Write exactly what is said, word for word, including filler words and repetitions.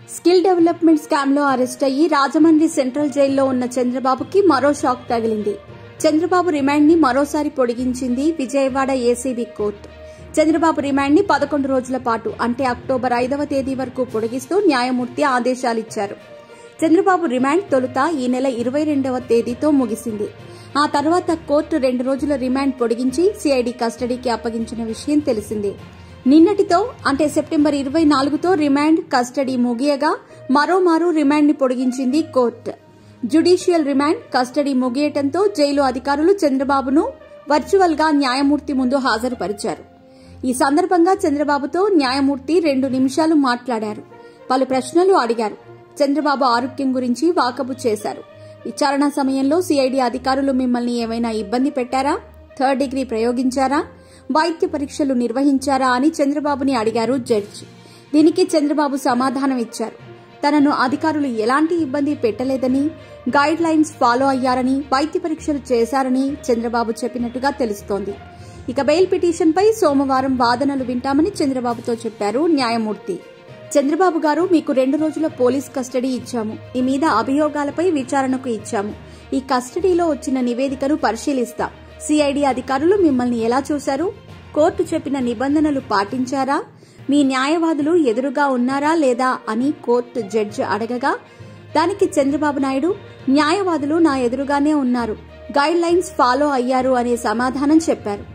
Skill development scam లో arrest అయ్యి Rajahmundry central జైల్లో ఉన్న చంద్రబాబుకి మరో షాక్ తగిలింది. చంద్రబాబు రిమాండ్ ని మరోసారి పొడిగించింది Vijayawada ACB court. Chandrababu remand ని పదకొండు రోజుల పాటు అంటే అక్టోబర్ ఐదవ తేదీ వరకు పొడిగిస్తూ న్యాయమూర్తి ఆదేశాలిచ్చారు. చంద్రబాబు రిమాండ్ తొలుత ఈ నెల ఇరవై రెండవ తేదీతో ముగిసింది. ఆ తర్వాత కోర్టు రెండు రోజుల రిమాండ్ పొడిగించి సిఐడి కస్టడీకి అప్పగించిన విషయం తెలిసిందే. నిన్నటితో అంటే సెప్టెంబర్ ఇరవై నాలుగుతో రిమాండ్ కస్టడీ ముగియగా మరోమారు రిమాండ్ ని పొడిగించింది కోర్టు. జ్యుడిషియల్ రిమాండ్ కస్టడీ ముగియటంతో జైలు అధికారులు చంద్రబాబును వర్చువల్ గా న్యాయమూర్తి ముందు హాజరుపరిచారు. ఈ సందర్భంగా చంద్రబాబుతో న్యాయమూర్తి రెండు నిమిషాలు మాట్లాడారు. పలు ప్రశ్నలు అడిగారు. చంద్రబాబు ఆరోగ్యం గురించి వాకబు చేశారు. విచారణ సమయంలో సిఐడి అధికారులు మిమ్మల్ని ఏమైనా ఇబ్బంది పెట్టారా, థర్డ్ డిగ్రీ ప్రయోగించారా, వైద్య పరీక్షలు నిర్వహించారా అని చంద్రబాబుని అడిగారు జడ్జి. దీనికి చంద్రబాబు సమాధానం ఇచ్చారు. తనను అధికారులు ఎలాంటి ఇబ్బంది పెట్టలేదని, గైడ్ లైన్స్ ఫాలో అయ్యారని, వైద్య పరీక్షలు చేశారని చంద్రబాబు చెప్పినట్టుగా తెలుస్తోంది. ఇక బెయిల్ పిటిషన్పై సోమవారం వాదనలు వింటామని చంద్రబాబుతో చెప్పారు న్యాయమూర్తి. చంద్రబాబు గారు, మీకు రెండు రోజుల పోలీస్ కస్టడీ ఇచ్చాము. ఈ మీద అభియోగాలపై విచారణకు ఇచ్చాము. ఈ కస్టడీలో వచ్చిన నివేదికను పరిశీలిస్తాం. సిఐడి అధికారులు మిమ్మల్ని ఎలా చూశారు? కోర్టు చెప్పిన నిబంధనలు పాటించారా? మీ న్యాయవాదులు ఎదురుగా ఉన్నారా లేదా అని కోర్టు జడ్జి అడగగా దానికి చంద్రబాబు నాయుడు, న్యాయవాదులు నా ఎదురుగానే ఉన్నారు, గైడ్ లైన్స్ ఫాలో అయ్యారు అనే సమాధానం చెప్పారు.